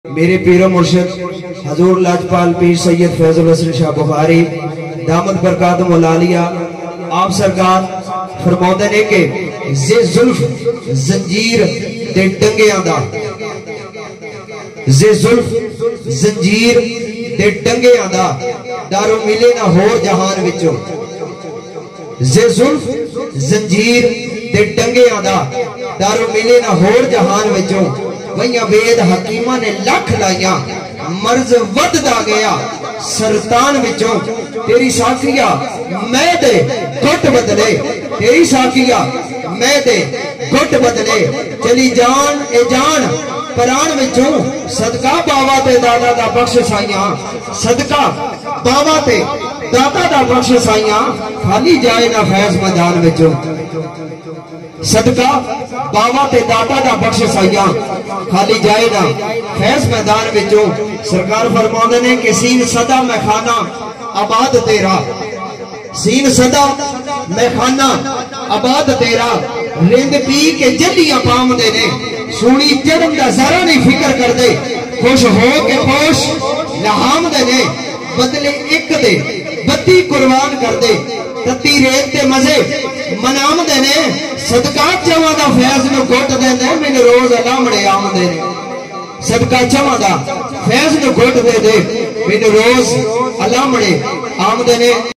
मेरे पीर मुर्शिद हजूर लाजपाल पीर सैयद फैजुल हसन शाह बुखारी दामद बरकात मौलालिया आप सरकार फरमाते ने कि जे जुल्फ जंजीर ते टंगियां दा जे जुल्फ जंजीर ते टंगियां दा दारू मिले ना होर जहान विचों जे जुल्फ जंजीर ते टंगियां दा दारू मिले ना होर जहान विचों वैया वेद हकीमा ने लख लाइया मर्ज वधदा गया सरतान विचों तेरी साखिया मैं दे घुट बदले तेरी साखिया मैं दे घुट बदले चली जान ए जान प्राण विचों सदका बावा ते दादा दा बख्श साइया सदका बावा ते दादा दा बख्श साइया खाली जाए ना फैज मैदान विचों सदका बावा ते दादा दा बख्श साइया खाली जाए ना फैज मैदान विचों सरकार फरमाते ने कि सीन सदा मैं खाना आबाद तेरा सीन सदा मैं खाना आबाद तेरा रिंद पी के जलियां पामदे ने सोनी चढ़न दा जरा नहीं फिक्र कर दे खुश हो के पोश नहामदे ने बदले एक दे 32 कुर्बान कर दे तत्ती रेत ते मजे मनामदे ने सदका चवा दा फैज नु घुट देंदे मैनू रोज अलामड़े आमदे ने सदका चवा दा फैज नु घुट दे मैनू रोज अलामड़े आमदे ने।